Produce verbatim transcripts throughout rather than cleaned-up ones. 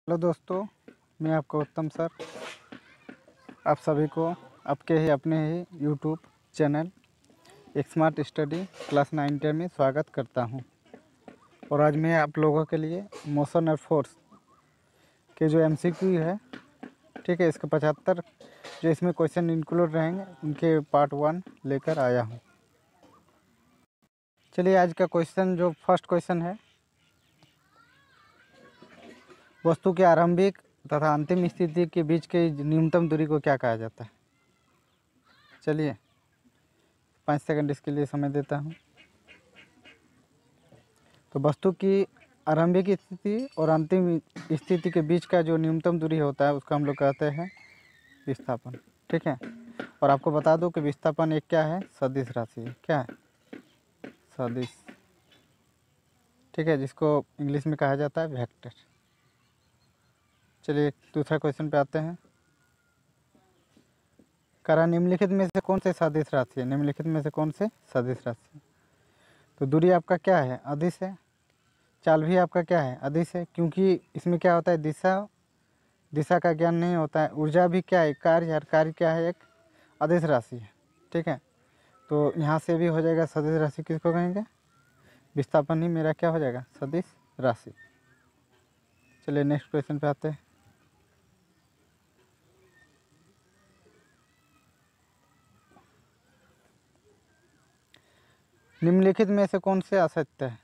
Hello दोस्तों, मैं आपका उत्तम सर आप सभी को आपके ही अपने ही YouTube channel smart study class nine ten में स्वागत करता हूं। और आज मैं आप लोगों के लिए मोशन और फोर्स के जो एमसीक्यू है, ठीक है, इसके पचहत्तर जो इसमें क्वेश्चन इंक्लूड रहेंगे उनके पार्ट वन लेकर आया हूं। चलिए, आज का क्वेश्चन जो फर्स्ट क्वेश्चन है, वस्तु के आरंभिक तथा अंतिम स्थिति के बीच की न्यूनतम दूरी को क्या कहा जाता है। चलिए पाँच सेकंड इसके लिए समय देता हूँ। तो वस्तु की आरंभिक स्थिति और अंतिम स्थिति के बीच का जो न्यूनतम दूरी होता है उसको हम लोग कहते हैं विस्थापन, ठीक है। और आपको बता दूं कि विस्थापन एक क्या है, सदिश राशि है। क्या है? सदिश, ठीक है, जिसको इंग्लिश में कहा जाता है वेक्टर। चलिए दूसरा क्वेश्चन पे आते हैं। करा निम्नलिखित में से कौन से सदिश राशि है? निम्नलिखित में से कौन से सदिश राशि है? तो दूरी आपका क्या है, अदिश है। चाल भी आपका क्या है, अदिश है, क्योंकि इसमें क्या होता है, दिशा दिशा का ज्ञान नहीं होता है। ऊर्जा भी क्या है, कार्य, हर कार्य क्या है, एक अदिश राशि है, ठीक है। तो यहाँ से भी हो जाएगा सदिश राशि, किसको कहेंगे, विस्थापन ही मेरा क्या हो जाएगा, सदिश राशि। चलिए नेक्स्ट क्वेश्चन पे आते हैं। निम्नलिखित में से कौन से असत्य है,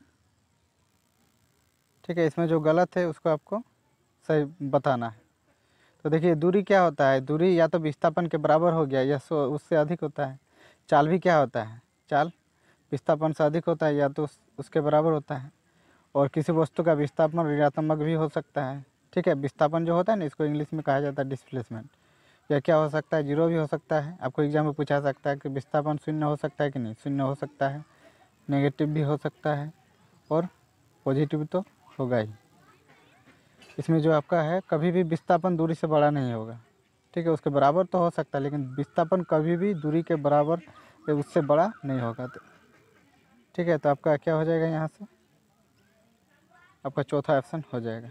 ठीक है। इसमें जो गलत है उसको आपको सही बताना है। तो देखिए, दूरी क्या होता है, दूरी या तो विस्थापन के बराबर हो गया या उससे अधिक होता है। चाल भी क्या होता है, चाल विस्थापन से अधिक होता है या तो उस, उसके बराबर होता है। और किसी वस्तु का विस्थापन ऋणात्मक भी हो सकता है, ठीक है। विस्थापन जो होता है ना, इसको इंग्लिश में कहा जाता है डिस्प्लेसमेंट। या क्या हो सकता है, जीरो भी हो सकता है। आपको एग्जाम में पूछा सकता है कि विस्थापन शून्य हो सकता है कि नहीं, शून्य हो सकता है, नेगेटिव भी हो सकता है और पॉजिटिव तो होगा ही। इसमें जो आपका है, कभी भी विस्थापन दूरी से बड़ा नहीं होगा, ठीक है। उसके बराबर तो हो सकता है, लेकिन विस्थापन कभी भी दूरी के बराबर या उससे बड़ा नहीं होगा, ठीक है। तो आपका क्या हो जाएगा, यहाँ से आपका चौथा ऑप्शन हो जाएगा।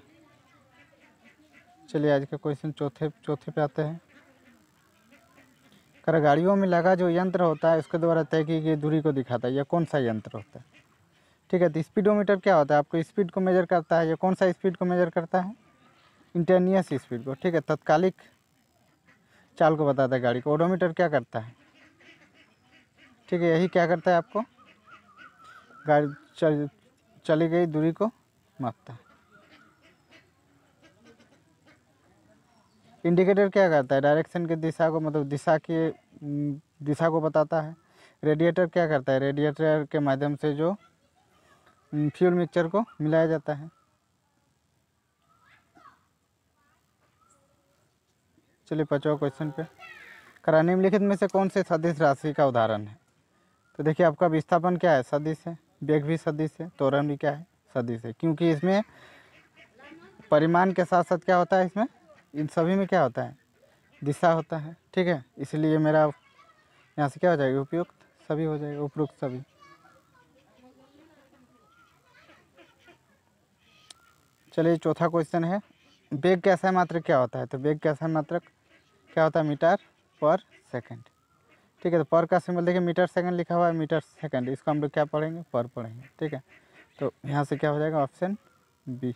चलिए आज का क्वेश्चन चौथे चौथे पे आते हैं। कर गाड़ियों में लगा जो यंत्र होता है उसके द्वारा तय की गई दूरी को दिखाता है, यह कौन सा यंत्र होता है, ठीक है। तो स्पीडोमीटर क्या होता है, आपको स्पीड को मेजर करता है। ये कौन सा स्पीड को मेजर करता है, इंस्टेंटेनियस स्पीड को, ठीक है, तत्कालिक चाल को बताता है गाड़ी को। ओडोमीटर क्या करता है, ठीक है, यही क्या करता है, आपको गाड़ी चल चली गई दूरी को मापता है। इंडिकेटर क्या करता है, डायरेक्शन की दिशा को, मतलब दिशा की दिशा को बताता है। रेडिएटर क्या करता है, रेडिएटर के माध्यम से जो फ्यूल मिक्सचर को मिलाया जाता है। चलिए पांचवा क्वेश्चन पे। करा निम्नलिखित में से कौन से सदिश राशि का उदाहरण है। तो देखिए, आपका विस्थापन क्या है, सदिश है। वेग भी सदिश है। त्वरण भी क्या है, सदिश है। क्योंकि इसमें परिमाण के साथ साथ क्या होता है, इसमें इन सभी में क्या होता है, दिशा होता है, ठीक है। इसलिए मेरा यहाँ से क्या हो जाएगा, उपयुक्त सभी हो जाएगा, उपयुक्त सभी। चलिए चौथा क्वेश्चन है, वेग के असह मात्रक क्या होता है। तो वेग के असह मात्रक क्या होता है, मीटर पर सेकंड, ठीक है। तो पर का सिंबल देखिए, मीटर सेकंड लिखा हुआ है, मीटर सेकंड, इसको हम लोग क्या पढ़ेंगे, पर पढ़ेंगे, ठीक है। तो यहाँ से क्या हो जाएगा, ऑप्शन बी।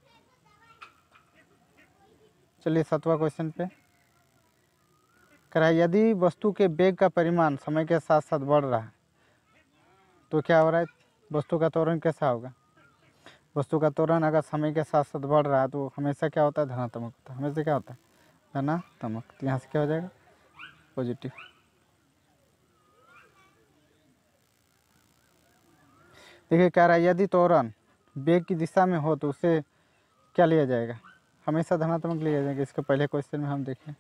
चलिए सातवां क्वेश्चन पे। करा यदि वस्तु के वेग का परिमाण समय के साथ साथ बढ़ रहा है तो क्या हो रहा है, वस्तु का त्वरण कैसा होगा। वस्तु का त्वरण अगर समय के साथ साथ बढ़ रहा है तो हमेशा क्या होता है, धनात्मक होता है। हमेशा क्या होता है, धनात्मक। तो यहाँ से क्या हो जाएगा, पॉजिटिव। देखिए कह रहा है यदि त्वरण वेग की दिशा में हो तो उसे क्या लिया जाएगा, हमेशा धनात्मक लिया जाएगा। इसके पहले क्वेश्चन में हम देखें,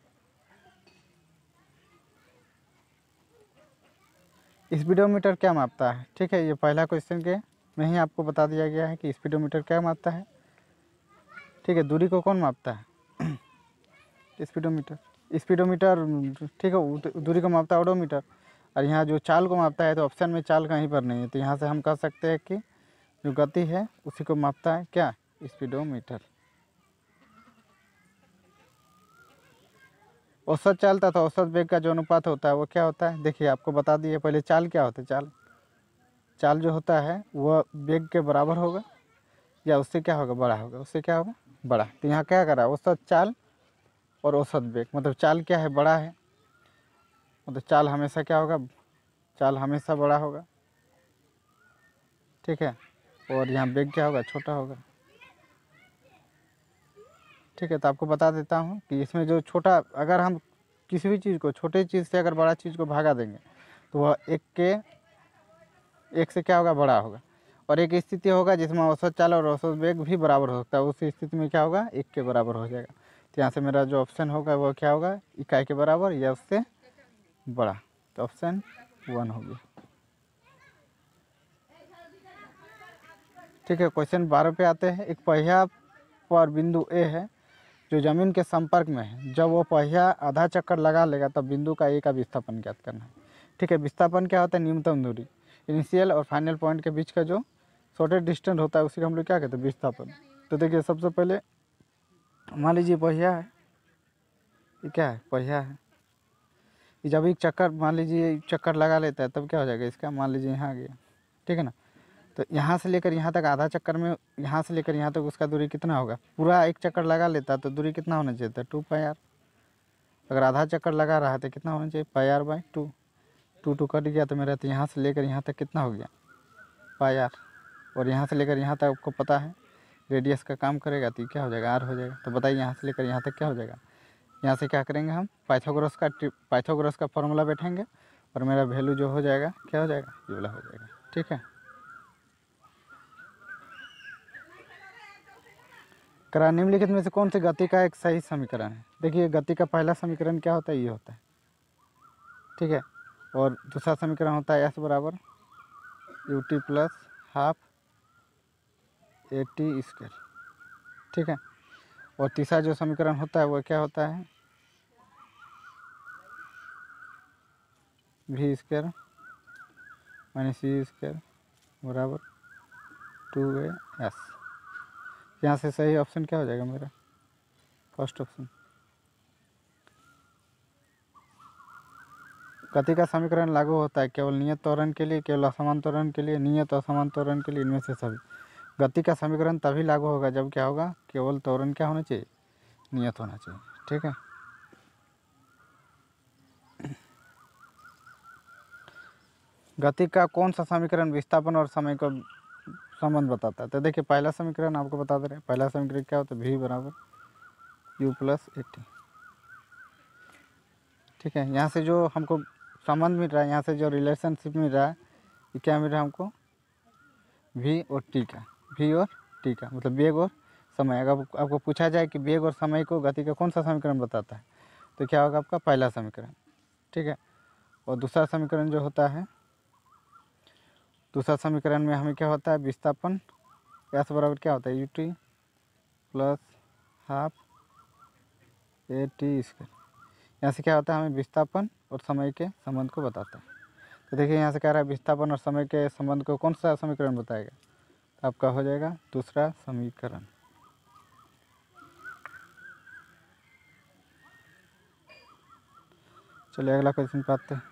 स्पीडोमीटर क्या मापता है, ठीक है। ये पहला क्वेश्चन के में ही आपको बता दिया गया है कि स्पीडोमीटर क्या मापता है, ठीक है। दूरी को कौन मापता है, स्पीडोमीटर। स्पीडोमीटर, ठीक है, दूरी को मापता है ओडोमीटर। और यहाँ जो चाल को मापता है, तो ऑप्शन में चाल कहीं पर नहीं है, तो यहाँ से हम कह सकते हैं कि जो गति है उसी को मापता है क्या, स्पीडोमीटर। औसत चाल तथा औसत वेग का जो अनुपात होता है वो क्या होता है, देखिए आपको बता दिए पहले। चाल क्या होता है, चाल चाल जो होता है वह वेग के बराबर होगा या उससे क्या होगा, बड़ा होगा, उससे क्या होगा, बड़ा। तो यहाँ क्या करा, औसत चाल और औसत वेग, मतलब चाल क्या है, बड़ा है, मतलब चाल हमेशा क्या होगा, चाल हमेशा बड़ा होगा, ठीक है। और यहाँ वेग क्या होगा, छोटा होगा, ठीक है। तो आपको बता देता हूँ कि इसमें जो छोटा, अगर हम किसी भी चीज़ को छोटे चीज़ से अगर बड़ा चीज़ को भागा देंगे तो वह एक के एक से क्या होगा, बड़ा होगा। और एक स्थिति होगा जिसमें औसत चाल और औसत वेग भी बराबर हो सकता है, उस स्थिति में क्या होगा, एक के बराबर हो जाएगा। तो यहाँ से मेरा जो ऑप्शन होगा वो क्या होगा, इकाई के बराबर या उससे बड़ा। तो ऑप्शन वन हो गया, ठीक है। क्वेश्चन बारह पे आते हैं। एक पहिया पर बिंदु ए है जो जमीन के संपर्क में है। जब वो पहिया आधा चक्कर लगा लेगा तब बिंदु का ए का विस्थापन ज्ञात करना है, ठीक है। विस्थापन क्या होता है, न्यूनतम दूरी, इनिशियल और फाइनल पॉइंट के बीच का जो शॉर्टेस्ट डिस्टेंस होता है उसी को हम लोग क्या कहते हैं, विस्थापन। तो देखिए सबसे पहले मान लीजिए पहिया है, ये क्या है, पहिया है। ये जब एक चक्कर मान लीजिए चक्कर लगा लेता है तब क्या हो जाएगा इसका, मान लीजिए यहाँ आ गया, ठीक है ना। तो यहाँ से लेकर यहाँ तक आधा चक्कर में, यहाँ से लेकर यहाँ तक उसका दूरी कितना होगा, पूरा एक चक्कर लगा लेता है तो दूरी कितना होना चाहिए था, टू पाई आर। अगर आधा चक्कर लगा रहा है तो कितना होना चाहिए, pi R by two. Two two cut गया तो मेरा, तो यहाँ से लेकर यहाँ तक कितना हो गया, पाई आर। और यहाँ से लेकर यहाँ तक आपको पता है रेडियस का काम करेगा तो क्या हो जाएगा, आर हो जाएगा। तो बताइए यहाँ से लेकर यहाँ तक क्या हो जाएगा। यहाँ से क्या करेंगे हम, पाइथागोरस का पाइथागोरस का फॉर्मूला बैठेंगे और मेरा वैल्यू जो हो जाएगा क्या हो जाएगा, ये वाला हो जाएगा, ठीक है। करा निम्नलिखित में से कौन सी गति का एक सही समीकरण है। देखिए गति का पहला समीकरण क्या होता है, ये होता है, ठीक है। और दूसरा समीकरण होता है एस बराबर U T plus half A T square, ठीक है। और तीसरा जो समीकरण होता है वो क्या होता है, V square minus C square बराबर टू ए एस। यहाँ से सही ऑप्शन क्या हो जाएगा मेरा, फर्स्ट ऑप्शन। गति का समीकरण लागू होता है केवल नियत त्वरण के लिए, केवल असमान त्वरण के लिए, नियत असमान त्वरण के लिए, इनमें से सभी। गति का समीकरण तभी लागू होगा जब क्या होगा, केवल त्वरण क्या होना चाहिए, नियत होना चाहिए, ठीक है। गति का कौन सा समीकरण विस्थापन और समय को संबंध बताता है। तो देखिए पहला समीकरण आपको बता दे रहे हैं। पहला समीकरण क्या होता है, वी बराबर यू प्लस ए टी, ठीक है। यहाँ से जो हमको संबंध मिल रहा है, यहाँ से जो रिलेशनशिप मिल रहा है, ये क्या मिल रहा है हमको, वी और टी का, वी और टी का मतलब वेग और समय। अगर आपको पूछा जाए कि वेग और समय को गति का कौन सा समीकरण बताता है तो क्या होगा आपका पहला समीकरण, ठीक है। और दूसरा समीकरण जो होता है, दूसरा समीकरण में हमें क्या होता है, विस्थापन एस बराबर क्या होता है, U T plus half A T square. यहाँ से क्या होता है, हमें विस्थापन और समय के संबंध को बताता है। तो देखिए यहाँ से कह रहा है विस्थापन और समय के संबंध को कौन सा समीकरण बताएगा, तो आपका हो जाएगा दूसरा समीकरण। चलिए अगला क्वेश्चन पे आते हैं।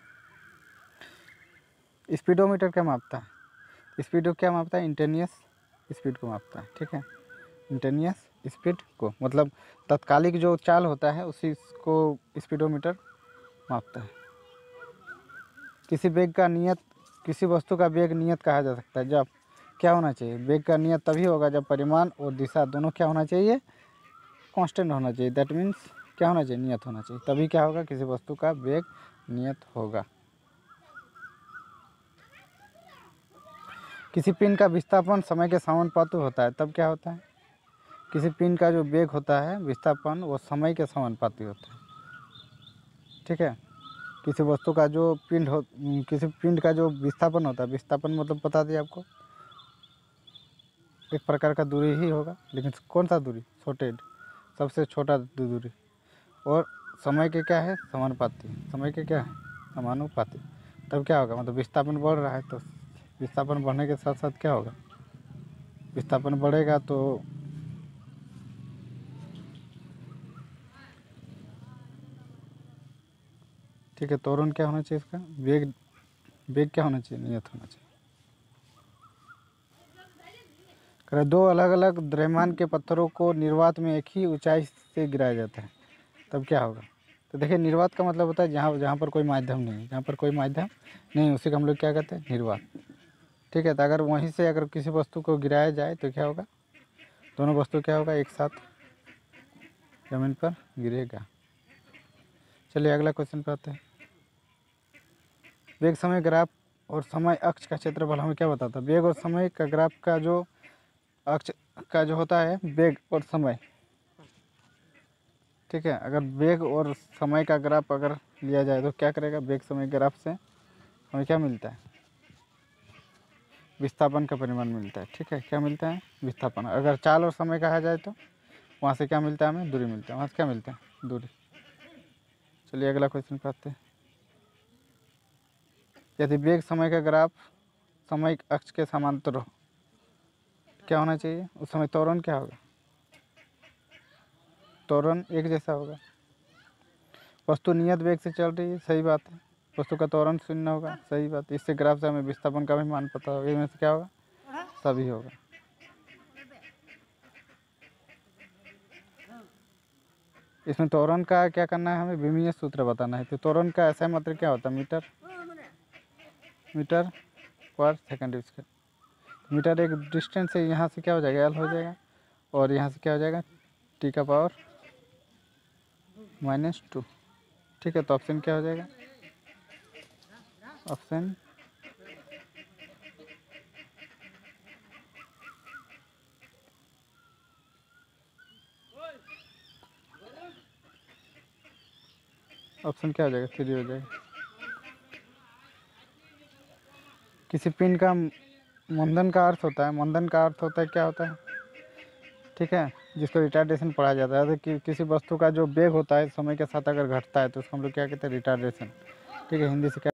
स्पीडोमीटर क्या मापता है, स्पीड क्या मापता है, इंटेनियस स्पीड को मापता है, ठीक है। इंटेनियस स्पीड को मतलब तत्कालिक जो चाल होता है उसी को स्पीडोमीटर मापता है। किसी वेग का नियत, किसी वस्तु का वेग नियत कहा जा सकता है जब क्या होना चाहिए, वेग का नियत तभी होगा जब परिमाण और दिशा दोनों क्या होना चाहिए, कांस्टेंट होना चाहिए। दैट मीन्स क्या होना चाहिए, नियत होना चाहिए, तभी क्या होगा, किसी वस्तु का वेग नियत होगा। किसी पिंड का विस्थापन समय के समानुपाती होता है तब क्या होता है, किसी पिंड का जो वेग होता है विस्थापन वो समय के समानुपाती होता है, ठीक है। किसी वस्तु का जो पिंड हो, किसी पिंड का जो विस्थापन होता है, विस्थापन मतलब बता दिया आपको, एक प्रकार का दूरी ही होगा, लेकिन कौन सा दूरी, शॉर्टेड, सबसे छोटा दूरी। और समय के क्या है, समानुपाती, समय के क्या है, समानुपाती। तब क्या होगा, मतलब विस्थापन बढ़ रहा है तो विस्थापन बढ़ने के साथ साथ क्या होगा, विस्थापन बढ़ेगा तो ठीक है, त्वरण क्या होना चाहिए इसका, वेग, वेग क्या होना चाहिए, नियत होना चाहिए। कह दो अलग अलग द्रव्यमान के पत्थरों को निर्वात में एक ही ऊंचाई से गिराया जाता है, तब क्या होगा। तो देखिए निर्वात का मतलब होता है जहाँ जहाँ पर कोई माध्यम नहीं है, जहाँ पर कोई माध्यम नहीं उसी को हम लोग क्या कहते हैं, निर्वात। ठीक है, तो अगर वहीं से अगर किसी वस्तु को गिराया जाए तो क्या होगा, दोनों वस्तु क्या होगा, एक साथ जमीन पर गिरेगा। चलिए अगला क्वेश्चन पे आते हैं। वेग समय ग्राफ और समय अक्ष का क्षेत्रफल हमें क्या बताता है। वेग और समय का ग्राफ का जो अक्ष का जो होता है वेग और समय, ठीक है, अगर वेग और समय का ग्राफ अगर लिया जाए तो क्या करेगा, वेग समय ग्राफ से हमें क्या मिलता है, विस्थापन का परिमाण मिलता है। ठीक है, क्या मिलता है, विस्थापन। अगर चाल और समय कहा जाए तो वहाँ से क्या मिलता है, हमें दूरी मिलता है, वहाँ से क्या मिलता है, दूरी। चलिए अगला क्वेश्चन पे आते हैं। यदि वेग समय का ग्राफ समय अक्ष के समांतर हो क्या होना चाहिए, उस समय त्वरण क्या होगा, त्वरण एक जैसा होगा। वस्तु नियत वेग से चल रही है, सही बात है, वस्तु का त्वरण शून्य होगा, सही बात है। इससे ग्राफ से हमें विस्थापन का भी मान पता होगा, इनमें से क्या होगा, सभी होगा। इसमें त्वरण का क्या करना है, हमें विमीय सूत्र बताना है। तो त्वरण का ऐसा मात्रा क्या होता है, मीटर मीटर पर सेकंड स्क्वायर। मीटर एक डिस्टेंस है, यहाँ से क्या हो जाएगा, एल हो जाएगा, और यहाँ से क्या हो जाएगा, टी का पावर माइनस टू। ठीक है, तो ऑप्शन क्या हो जाएगा, ऑप्शन ऑप्शन क्या हो जाएगा, थ्री हो जाएगा। किसी पिंड का मंदन का अर्थ होता है, मंदन का अर्थ होता है क्या होता है, ठीक है, जिसको रिटार्डेशन पढ़ा जाता है। तो कि, किसी वस्तु का जो वेग होता है समय के साथ अगर घटता है तो उसको हम लोग क्या कहते हैं, रिटार्डेशन। ठीक है, हिंदी से क्या